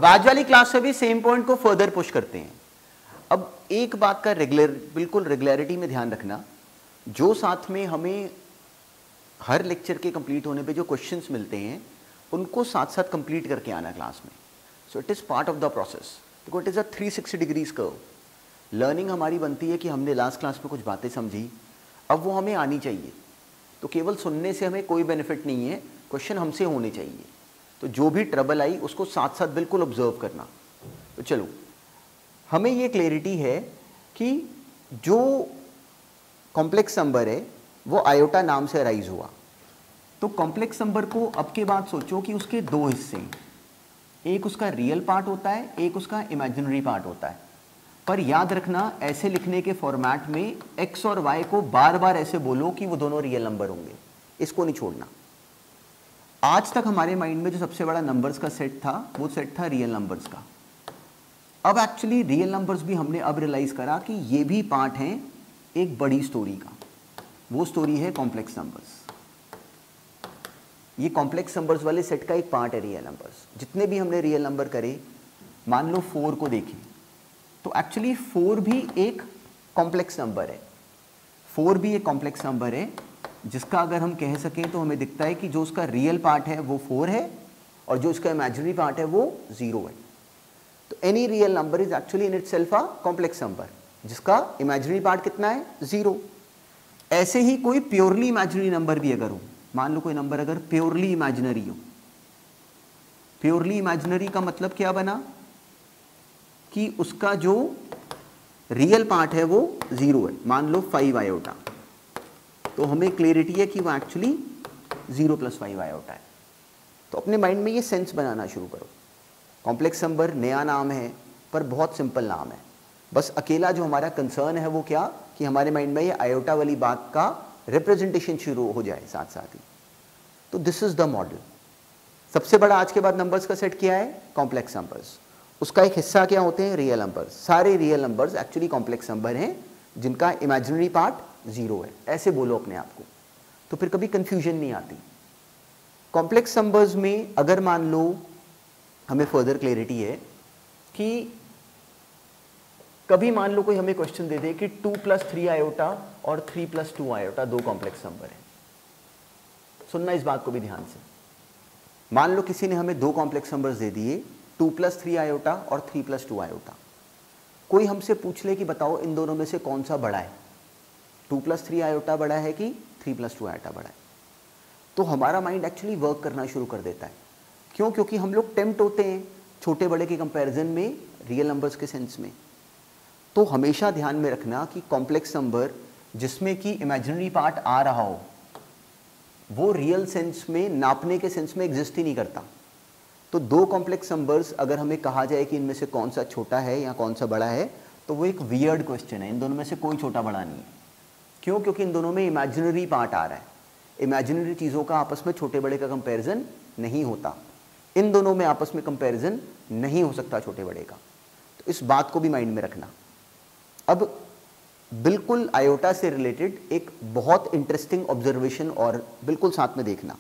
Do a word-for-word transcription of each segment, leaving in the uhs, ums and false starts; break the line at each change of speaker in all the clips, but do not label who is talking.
आज वाली क्लास से भी सेम पॉइंट को फर्दर पुश करते हैं। अब एक बात का रेगुलर बिल्कुल रेगुलरिटी में ध्यान रखना, जो साथ में हमें हर लेक्चर के कंप्लीट होने पे जो क्वेश्चंस मिलते हैं उनको साथ साथ कंप्लीट करके आना क्लास में। So it is part of the process, because it is a three sixty degrees curve. Learning हमारी बनती है कि हमने लास्ट क्लास में कुछ बातें समझी, अब वो हमें आनी चाहिए। तो केवल सुनने से हमें कोई बेनिफिट नहीं है, क्वेश्चन हमसे होने चाहिए। तो जो भी ट्रबल आई उसको साथ साथ बिल्कुल ऑब्जर्व करना। तो चलो, हमें ये क्लैरिटी है कि जो कॉम्प्लेक्स नंबर है वो आयोटा नाम से अराइज हुआ। तो कॉम्प्लेक्स नंबर को अब के बाद सोचो कि उसके दो हिस्से हैं, एक उसका रियल पार्ट होता है, एक उसका इमेजिनरी पार्ट होता है। पर याद रखना, ऐसे लिखने के फॉर्मेट में x और y को बार बार ऐसे बोलो कि वो दोनों रियल नंबर होंगे, इसको नहीं छोड़ना। आज तक हमारे माइंड में जो सबसे बड़ा नंबर्स का सेट था वो सेट था रियल नंबर्स का। अब एक्चुअली रियल नंबर्स भी हमने अब रियलाइज करा कि ये भी पार्ट हैं एक बड़ी स्टोरी का। वो स्टोरी है कॉम्प्लेक्स नंबर्स। ये कॉम्प्लेक्स नंबर्स वाले सेट का एक पार्ट है रियल नंबर्स। जितने भी हमने रियल नंबर करे, मान लो फोर को देखें तो एक्चुअली फोर भी एक कॉम्प्लेक्स नंबर है। फोर भी एक कॉम्प्लेक्स नंबर है जिसका अगर हम कह सकें तो हमें दिखता है कि जो उसका रियल पार्ट है वो फोर है और जो उसका इमेजिनरी पार्ट है वो जीरो है। तो any real number is actually in itself a complex number जिसका इमेजिनरी पार्ट कितना है, जीरो। ऐसे ही कोई प्योरली इमेजिनरी नंबर भी अगर हो, मान लो कोई नंबर अगर प्योरली इमेजिनरी हो, प्योरली इमेजिनरी का मतलब क्या बना कि उसका जो रियल पार्ट है वो जीरो है। मान लो फाइव आयोटा, तो हमें क्लियरिटी है कि वो actually zero plus five iota है। तो अपने माइंड में ये सेंस बनाना शुरू करो। कॉम्प्लेक्स नंबर नया नाम है पर बहुत सिंपल नाम है। बस अकेला जो हमारा कंसर्न है वो क्या कि हमारे माइंड में ये आयोटा वाली बात का रिप्रेजेंटेशन शुरू हो जाए साथ साथ ही। तो दिस इज द मॉडल। सबसे बड़ा आज के बाद नंबर्स का सेट क्या है, कॉम्प्लेक्स नंबर्स। उसका एक हिस्सा क्या होते हैं, रियल नंबर्स। सारे real numbers actually complex number हैं जिनका इमेजिनरी पार्ट जीरो है। ऐसे बोलो अपने आप को, तो फिर कभी कंफ्यूजन नहीं आती। कॉम्प्लेक्स नंबर्स में अगर मान लो हमें फर्दर क्लैरिटी है कि कभी मान लो कोई हमें क्वेश्चन दे दे कि टू प्लस थ्री आयोटा और थ्री प्लस टू आयोटा दो कॉम्प्लेक्स नंबर है। सुनना इस बात को भी ध्यान से। मान लो किसी ने हमें दो कॉम्प्लेक्स नंबर्स दे दिए, टू प्लस थ्री आयोटा और थ्री प्लस टू आयोटा। कोई हमसे पूछ ले कि बताओ इन दोनों में से कौन सा बड़ा है, टू प्लस थ्री आयोटा बड़ा है कि थ्री प्लस टू आयोटा बड़ा है। तो हमारा माइंड एक्चुअली वर्क करना शुरू कर देता है। क्यों? क्योंकि हम लोग टेम्प्ट होते हैं छोटे बड़े के कंपैरिजन में रियल नंबर्स के सेंस में। तो हमेशा ध्यान में रखना कि कॉम्प्लेक्स नंबर जिसमें कि इमेजिनरी पार्ट आ रहा हो वो रियल सेंस में, नापने के सेंस में एग्जिस्ट ही नहीं करता। तो दो कॉम्प्लेक्स नंबर्स अगर हमें कहा जाए कि इनमें से कौन सा छोटा है या कौन सा बड़ा है, तो वो एक वियर्ड क्वेश्चन है। इन दोनों में से कोई छोटा बड़ा नहीं है। क्यों? क्योंकि इन दोनों में इमेजिनरी पार्ट आ रहा है। इमेजिनरी चीज़ों का आपस में छोटे बड़े का कंपैरिजन नहीं होता। इन दोनों में आपस में कंपैरिजन नहीं हो सकता छोटे बड़े का। तो इस बात को भी माइंड में रखना। अब बिल्कुल आयोटा से रिलेटेड एक बहुत इंटरेस्टिंग ऑब्जर्वेशन और बिल्कुल साथ में देखना।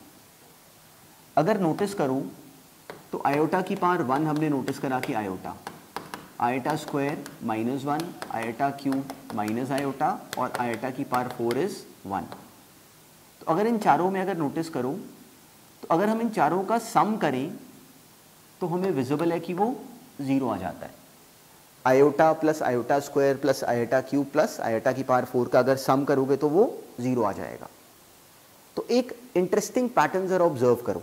अगर नोटिस करूं तो आयोटा की पावर वन हमने नोटिस करा कि iota, iota square minus one, iota cube minus iota और आयोटा की पावर फोर इज वन। तो अगर इन चारों में अगर नोटिस करो तो अगर हम इन चारों का सम करें तो हमें विजिबल है कि वो जीरो आ जाता है। Iota plus iota square plus iota cube plus iota की पावर फोर का अगर सम करोगे तो वो जीरो आ जाएगा। तो एक इंटरेस्टिंग पैटर्न जरा ऑब्जर्व करो।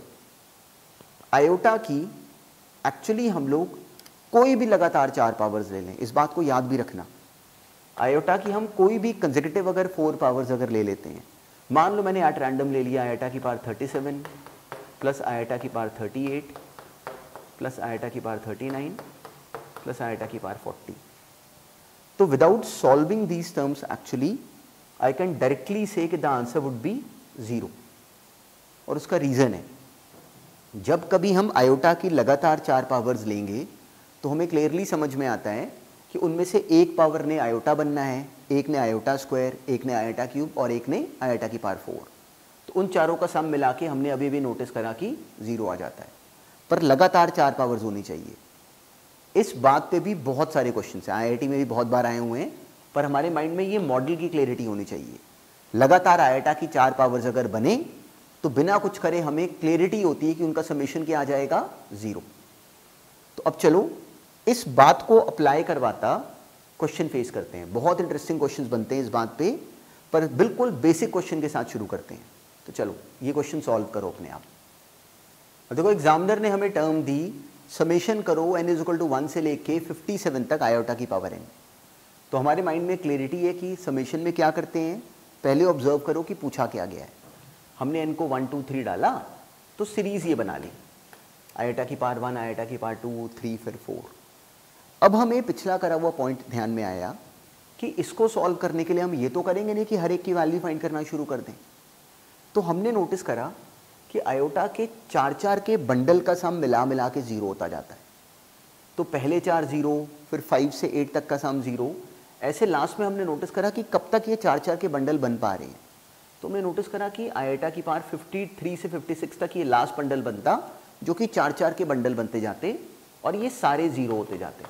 आयोटा की एक्चुअली हम लोग कोई भी लगातार चार पावर्स ले लें, इस बात को याद भी रखना। आयोटा की हम कोई भी कंसेक्यूटिव अगर फोर पावर्स अगर ले लेते हैं, मान लो मैंने एट रैंडम ले लिया आयोटा की power thirty seven plus iota की power thirty eight plus iota की power thirty nine plus iota की पावर फोर्टी। तो without solving these terms actually I can directly say कि the answer would be zero. और उसका reason है, जब कभी हम आयोटा की लगातार चार पावर्स लेंगे तो हमें क्लियरली समझ में आता है कि उनमें से एक पावर ने आयोटा बनना है, एक ने आयोटा स्क्वायर, एक ने आयोटा क्यूब और एक ने आयोटा की पावर फोर। तो उन चारों का सम मिला के हमने अभी भी नोटिस करा कि जीरो आ जाता है। पर लगातार चार पावर्स होनी चाहिए। इस बात पे भी बहुत सारे क्वेश्चन हैं, आईआईटी में भी बहुत बार आए हुए हैं, पर हमारे माइंड में ये मॉडल की क्लैरिटी होनी चाहिए। लगातार आयोटा की चार पावर्स अगर बने तो बिना कुछ करे हमें क्लैरिटी होती है कि उनका समेशन क्या आ जाएगा, जीरो। तो अब चलो इस बात को अप्लाई करवाता क्वेश्चन फेस करते हैं। बहुत इंटरेस्टिंग क्वेश्चंस बनते हैं इस बात पे, पर बिल्कुल बेसिक क्वेश्चन के साथ शुरू करते हैं। तो चलो ये क्वेश्चन सॉल्व करो अपने आप। और देखो एग्जामिनर ने हमें टर्म दी, समेशन करो n is equal to one से लेके फिफ्टी सेवन तक आयोटा की पावर n। तो हमारे माइंड में क्लैरिटी है कि समेशन में क्या करते हैं, पहले ऑब्जर्व करो कि पूछा क्या गया है। हमने n को वन टू थ्री डाला तो सीरीज ये बना ली, आयोटा की पावर वन, आयोटा की पावर टू, थ्री, फिर फोर। अब हमें पिछला करा हुआ पॉइंट ध्यान में आया कि इसको सॉल्व करने के लिए हम ये तो करेंगे नहीं कि हर एक की वैल्यू फाइंड करना शुरू कर दें। तो हमने नोटिस करा कि आयोटा के चार चार के बंडल का सम मिला मिला के जीरो होता जाता है। तो पहले चार जीरो, फिर फाइव से एट तक का सम जीरो, ऐसे लास्ट में हमने नोटिस करा कि कब तक ये चार चार के बंडल बन पा रहे हैं। तो हमने नोटिस करा कि आयोटा की पावर फिफ्टी थ्री से फिफ्टी सिक्स तक ये लास्ट बंडल बनता, जो कि चार चार के बंडल बनते जाते और ये सारे जीरो होते जाते।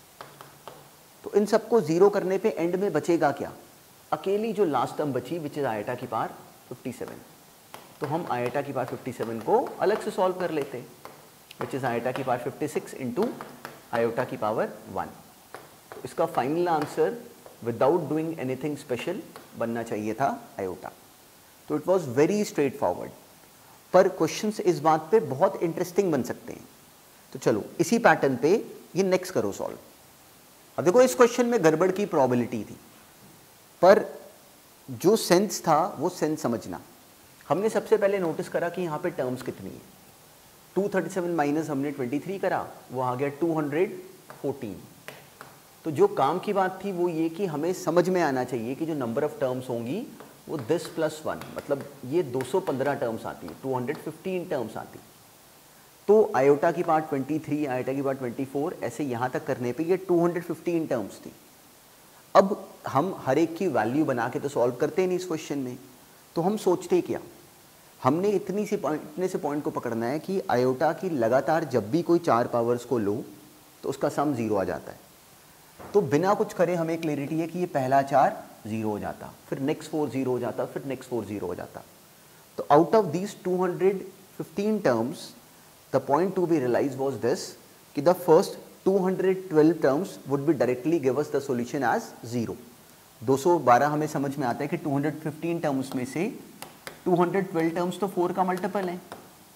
तो इन सबको जीरो करने पे एंड में बचेगा क्या, अकेली जो लास्ट टर्म बची विच इज आयोटा की पावर फिफ्टी सेवन। तो हम आयोटा की पावर फिफ्टी सेवन को अलग से सॉल्व कर लेते, विच इज आयोटा की power fifty six into iota की पावर वन। तो इसका final answer without doing anything special बनना चाहिए था आयोटा। तो it was very straightforward, पर क्वेश्चंस इस बात पे बहुत इंटरेस्टिंग बन सकते हैं। तो चलो इसी पैटर्न पे ये नेक्स्ट करो सॉल्व। अब देखो इस क्वेश्चन में गड़बड़ की प्रोबेबिलिटी थी, पर जो सेंस था वो सेंस समझना। हमने सबसे पहले नोटिस करा कि यहाँ पे टर्म्स कितनी है। टू थर्टी सेवन माइनस हमने ट्वेंटी थ्री करा, वो आ गया टू हंड्रेड फोर्टीन। तो जो काम की बात थी वो ये कि हमें समझ में आना चाहिए कि जो नंबर ऑफ टर्म्स होंगी वो दिस प्लस वन, मतलब ये दो सौ पंद्रह टर्म्स आती है, टू हंड्रेड फिफ्टीन टर्म्स आती। तो आयोटा की पार्ट ट्वेंटी थ्री, आयोटा की पार्ट ट्वेंटी फोर, ऐसे यहाँ तक करने पे ये टू हंड्रेड फिफ्टीन टर्म्स थी। अब हम हर एक की वैल्यू बना के तो सॉल्व करते नहीं इस क्वेश्चन में, तो हम सोचते क्या, हमने इतनी सी पॉइंट इतने से पॉइंट को पकड़ना है कि आयोटा की लगातार जब भी कोई चार पावर्स को लो तो उसका सम जीरो आ जाता है। तो बिना कुछ करे हमें क्लैरिटी है कि ये पहला चार जीरो हो जाता, फिर नेक्स्ट फोर जीरो हो जाता, फिर नेक्स्ट फोर जीरो हो जाता। तो out of these two hundred fifteen terms the point to be realise was this कि the first two hundred twelve terms would be directly give us the solution as zero. दो सौ बारह हमें समझ में आता है कि टू हंड्रेड फिफ्टीन टर्म्स में से टू हंड्रेड ट्वेल्व टर्म्स तो फोर का मल्टीपल है।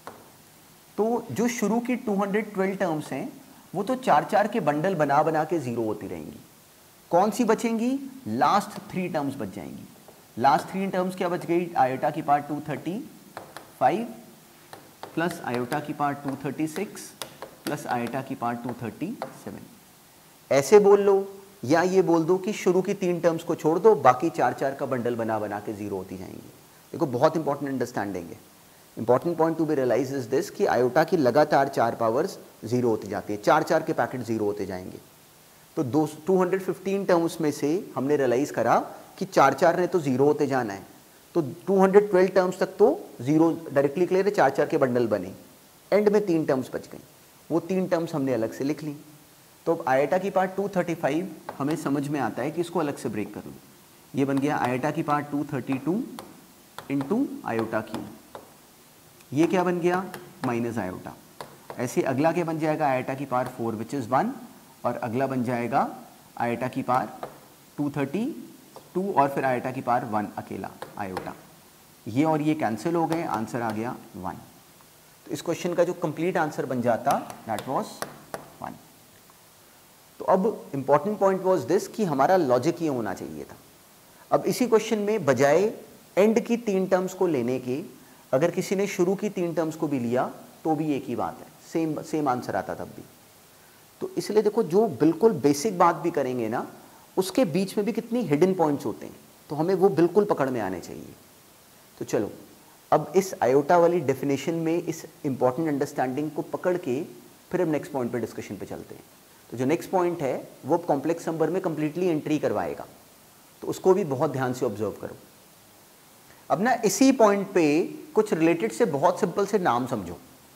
तो जो शुरू की टू हंड्रेड ट्वेल्व टर्म्स हैं वो तो चार चार के बंडल बना बना के जीरो होती रहेंगी। कौन सी बचेंगी, लास्ट थ्री टर्म्स बच जाएंगी। लास्ट थ्री टर्म्स क्या बच गई, आयोटा की part two thirty five plus iota की part two thirty six plus iota की पार्ट टू थर्टी सेवन। ऐसे बोल लो या ये बोल दो कि शुरू की तीन टर्म्स को छोड़ दो, बाकी चार चार का बंडल बना बना के जीरो होती जाएंगी। देखो बहुत इंपॉर्टेंट अंडरस्टैंडिंग है। Important point to be realise is this कि आयोटा की लगातार चार पावर्स जीरो होती जाती है, चार चार के पैकेट जीरो होते जाएंगे। तो दो टू हंड्रेड फिफ्टीन टर्म्स में से हमने रियलाइज करा कि चार चार ने तो जीरो होते जाना है, तो टू हंड्रेड ट्वेल्व टर्म्स तक तो जीरो डायरेक्टली क्लियर है, चार चार के बंडल बने। एंड में तीन टर्म्स बच गई, वो तीन टर्म्स हमने अलग से लिख ली। तो अब आयोटा की पार्ट टू थर्टी फाइव हमें समझ में आता है कि इसको अलग से ब्रेक कर लो। ये बन गया आयोटा की part two thirty two into iota cube, ये क्या बन गया माइनस आयोटा। ऐसे अगला क्या बन जाएगा, आयोटा की power four which is one, और अगला बन जाएगा आयोटा की पावर टू थर्टी टू और फिर आयोटा की पावर वन अकेला आयोटा। ये और ये कैंसिल हो गए, आंसर आ गया वन। तो इस क्वेश्चन का जो कंप्लीट आंसर बन जाता दैट वाज वन। तो अब इंपॉर्टेंट पॉइंट वाज दिस कि हमारा लॉजिक ये होना चाहिए था। अब इसी क्वेश्चन में बजाय एंड की तीन टर्म्स को लेने के अगर किसी ने शुरू की तीन टर्म्स को भी लिया तो भी एक ही बात है, सेम सेम आंसर आता तब भी। तो इसलिए देखो जो बिल्कुल बेसिक बात भी करेंगे ना उसके बीच में भी कितनी हिडन पॉइंट्स होते हैं, तो हमें वो बिल्कुल पकड़ में आने चाहिए। तो चलो अब इस आयोटा वाली डेफिनेशन में इस इंपॉर्टेंट अंडरस्टैंडिंग को पकड़ के फिर हम नेक्स्ट पॉइंट पे डिस्कशन पे चलते हैं। तो जो नेक्स्ट पॉइंट है वो कॉम्प्लेक्स नंबर में कंप्लीटली एंट्री करवाएगा, तो उसको भी बहुत ध्यान से ऑब्जर्व करो। अब ना इसी पॉइंट पे कुछ रिलेटेड से बहुत सिंपल से नाम समझो।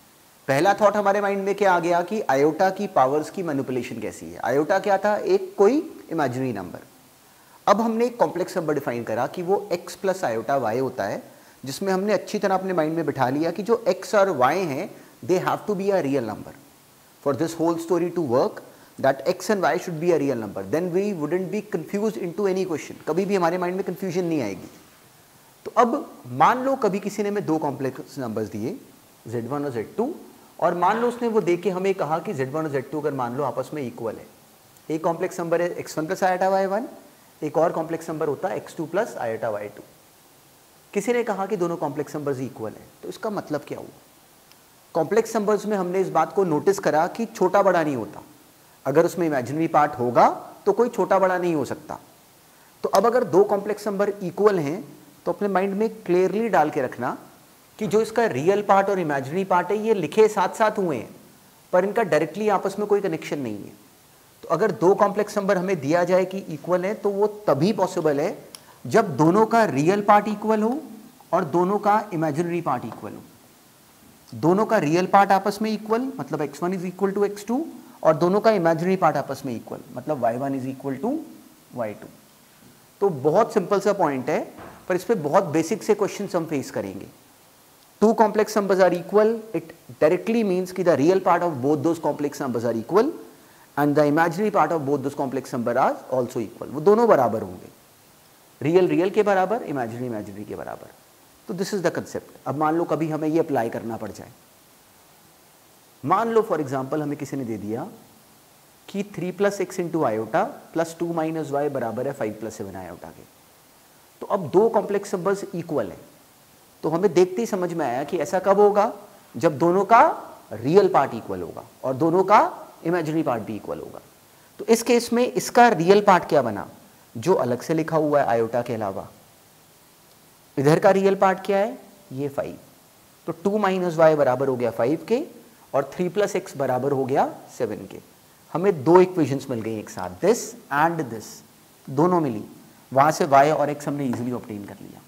पहला थॉट हमारे माइंड में क्या आ गया कि आयोटा की पावर्स की मैनिपुलेशन कैसी है। आयोटा क्या था, एक कोई इमेजिनरी नंबर। अब हमने एक कॉम्प्लेक्स नंबर डिफाइन करा कि वो x प्लस आयोटा y होता है, जिसमें हमने अच्छी तरह अपने माइंड में बिठा लिया कि जो x और y हैं they have to be a real number for this whole story to work, that x and y should be a real number, then we wouldn't be confused into any question, कभी भी हमारे mind में confusion नहीं आएगी। तो अब मान लो कभी किसी ने हमें दो कॉम्प्लेक्स नंबर्स दिए ज़ेड वन और ज़ेड टू, और मान लो उसने वो देख के हमें कहा कि ज़ेड वन और ज़ेड टू अगर मान लो आपस में इक्वल है, एक कॉम्प्लेक्स नंबर है X one plus iota Y one, एक और कॉम्प्लेक्स नंबर होता है X two plus iota Y two. किसी ने कहा कि दोनों कॉम्प्लेक्स नंबर्स इक्वल हैं, तो इसका मतलब क्या हुआ? कॉम्प्लेक्स नंबर्स में हमने इस बात को नोटिस करा कि छोटा बड़ा नहीं होता, अगर उसमें इमेजिनरी पार्ट होगा तो कोई छोटा बड़ा नहीं हो सकता। तो अब अगर दो कॉम्प्लेक्स नंबर इक्वल हैं तो अपने माइंड में क्लियरली डाल के रखना कि जो इसका रियल पार्ट और इमेजिनरी पार्ट है ये लिखे साथ साथ हुए हैं, पर इनका डायरेक्टली आपस में कोई कनेक्शन नहीं है। तो अगर दो कॉम्प्लेक्स नंबर हमें दिया जाए कि इक्वल है, तो वो तभी पॉसिबल है जब दोनों का रियल पार्ट इक्वल हो और दोनों का इमेजिनरी पार्ट इक्वल हो। दोनों का रियल पार्ट आपस में इक्वल मतलब X one is equal to X two, और दोनों का इमेजिनरी पार्ट आपस में इक्वल मतलब Y one is equal to Y two. तो बहुत सिंपल सा पॉइंट है, पर इस पे बहुत बेसिक से क्वेश्चन हम फेस करेंगे। Two complex numbers are equal, it directly means कि the real part of both those complex numbers are equal and the imaginary part of both those complex number are also equal. वो दोनों बराबर होंगे, real real के बराबर, imaginary imaginary के बराबर। तो दिस इज द कंसेप्ट। अब मान लो कभी हमें ये अप्लाई करना पड़ जाए, मान लो फॉर एग्जाम्पल हमें किसी ने दे दिया कि three plus x into iota plus two minus y बराबर है फाइव प्लस सेवन आयोटा के। तो अब दो कॉम्प्लेक्स नंबर्स इक्वल हैं, तो हमें देखते ही समझ में आया कि ऐसा कब होगा, जब दोनों का रियल पार्ट इक्वल होगा और दोनों का इमेजिनरी पार्ट भी इक्वल होगा। तो इस केस में इसका रियल पार्ट क्या बना, जो अलग से लिखा हुआ है आयोटा के अलावा। इधर का रियल पार्ट क्या है, ये फाइव। तो टू माइनस वाई बराबर हो गया फाइव के और थ्री प्लस एक्स बराबर हो गया सेवन के। हमें दो इक्वेशंस मिल गई एक साथ, दिस एंड दिस, दोनों मिली। वहां से y और x हमने इजीली ऑब्टेन कर लिया।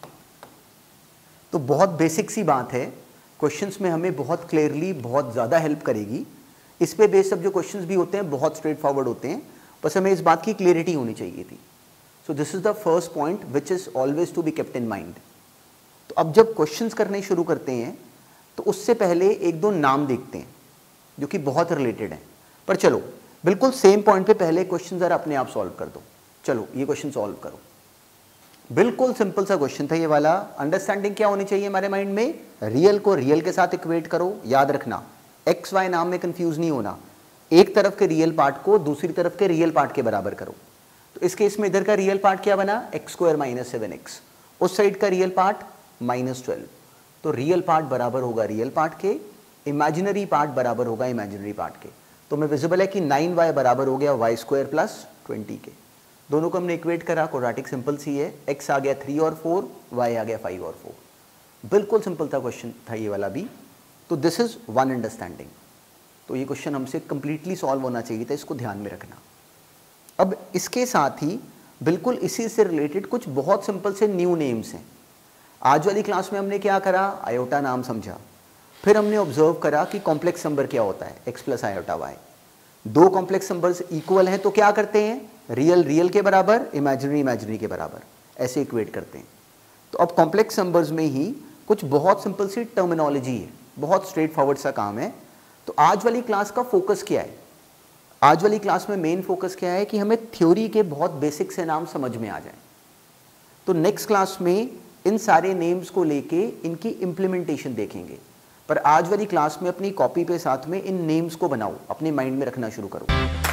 तो बहुत बेसिक सी बात है, क्वेश्चंस में हमें बहुत क्लियरली बहुत ज़्यादा हेल्प करेगी। इस पे बेस्ड सब जो क्वेश्चंस भी होते हैं बहुत स्ट्रेट फॉरवर्ड होते हैं, बस हमें इस बात की क्लियरिटी होनी चाहिए थी। So this is the first point which is always to be kept in mind. तो अब जब क्वेश्चंस करने शुरू करते हैं तो उससे पहले एक दो नाम देखते हैं जो कि बहुत रिलेटेड हैं। पर चलो बिल्कुल सेम पॉइंट पे पहले क्वेश्चन जरा अपने आप सॉल्व कर दो। चलो ये क्वेश्चन सॉल्व करो। बिल्कुल सिंपल सा क्वेश्चन था ये वाला। अंडरस्टैंडिंग क्या होनी चाहिए हमारे माइंड में, रियल को रियल के साथ इक्वेट करो। याद रखना एक्स वाई नाम में कंफ्यूज नहीं होना, एक तरफ के रियल पार्ट को दूसरी तरफ के रियल पार्ट के बराबर करो। तो इस केस में इधर का रियल पार्ट क्या बना, x square minus seven x, उस साइड का रियल पार्ट माइनस ट्वेल्व। तो रियल पार्ट बराबर होगा रियल पार्ट के, इमेजिनरी पार्ट बराबर होगा इमेजिनरी पार्ट के। तो हमें विजिबल है कि नाइन वाई बराबर हो गया वाई स्क्वायर प्लस ट्वेंटी के। दोनों को हमने इक्वेट करा, क्वाड्रेटिक सिंपल सी है, एक्स आ गया थ्री और फोर, वाई आ गया फाइव और फोर। बिल्कुल सिंपल था क्वेश्चन था ये वाला भी। तो दिस इज वन अंडरस्टैंडिंग। तो ये क्वेश्चन हमसे कंप्लीटली सॉल्व होना चाहिए था, इसको ध्यान में रखना। अब इसके साथ ही बिल्कुल इसी से रिलेटेड कुछ बहुत सिंपल से न्यू नेम्स हैं। आज वाली क्लास में हमने क्या करा, आयोटा नाम समझा, फिर हमने ऑब्जर्व करा कि कॉम्प्लेक्स नंबर क्या होता है, एक्स प्लस आयोटा वाई। दो कॉम्प्लेक्स नंबर्स इक्वल हैं तो क्या करते हैं, रियल रियल के बराबर, इमेजिनरी इमेजिनरी के बराबर, ऐसे इक्वेट करते हैं। तो अब कॉम्प्लेक्स नंबर्स में ही कुछ बहुत सिंपल सी टर्मिनोलॉजी है, बहुत स्ट्रेट फॉरवर्ड सा काम है। तो आज वाली क्लास का फोकस क्या है, आज वाली क्लास में मेन फोकस क्या है कि हमें थ्योरी के बहुत बेसिक से नाम समझ में आ जाए। तो नेक्स्ट क्लास में इन सारे नेम्स को लेके इनकी इम्प्लीमेंटेशन देखेंगे। पर आज वाली क्लास में अपनी कॉपी पे साथ में इन नेम्स को बनाओ, अपने माइंड में रखना शुरू करो।